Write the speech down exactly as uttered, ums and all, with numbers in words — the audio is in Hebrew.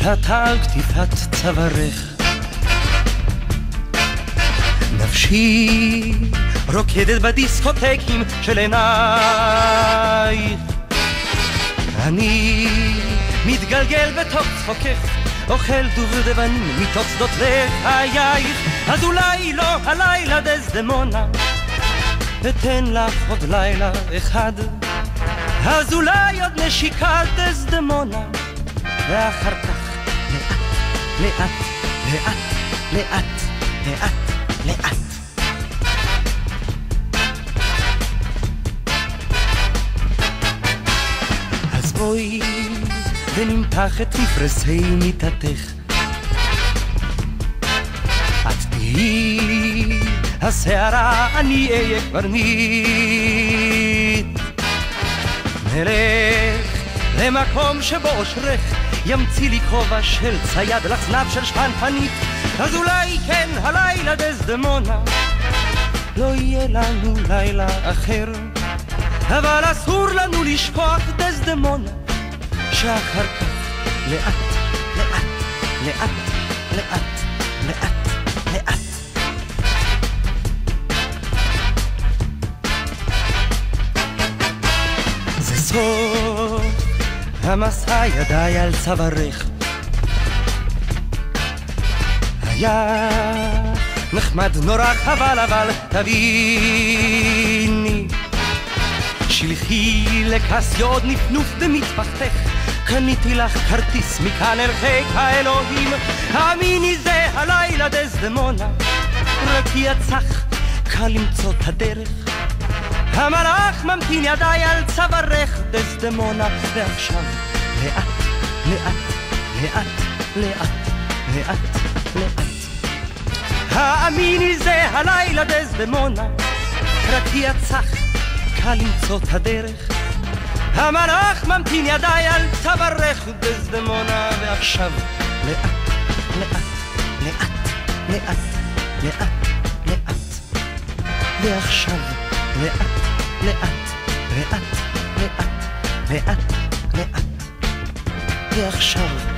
שתה על כתיפת צווארך, נפשי רוקדת בדיסקוטקים של עינייך, אני מתגלגל בתוך צחוקך, אוכל דובדבנים מתוך שדות לחייך. אז אולי לא הלילה דזדמונה, אתן לך עוד לילה אחד, אז אולי עוד נשיקה דזדמונה, ואחר כך לאט, לאט, לאט, לאט, לאט, לאט. אז בואי ונמתח את מפרסי מיטתך, את תהיי השערה, אני אהיה קברניט. נלך למקום שבו אושרך ימציא לי כובע של צייד לחזנב של שפנפנית, אז אולי כן הלילה דזדמונה לא יהיה לנו לילה אחר, אבל אסור לנו לשכוח דזדמונה, שאחר כך לאט, לאט, לאט, לאט, לאט, לאט. זה סוף המסע ידיי על צווארך, היה נחמד נורא חבל, אבל תביני, שלחי לקסיה עוד נפנוף במטפחתך, קניתי לך כרטיס מכאן אל חיק האלוהים. האמיני זה הלילה דזדמונה, רק יצח קל למצוא את הדרך, המלאך ממתין ידיי על צווארך דזדמונה. ועכשיו לאט, לאט, לאט, לאט, לאט, לאט. האמיני זה הלילה דזדמונה, רק יצח קל למצוא את הדרך, המלאך ממתין ידיי על צווארך דזדמונה. ועכשיו לאט, לאט, לאט, לאט, לאט, לאט. ועכשיו לאט, לאט, לאט, לאט, לאט, לאט. ועכשיו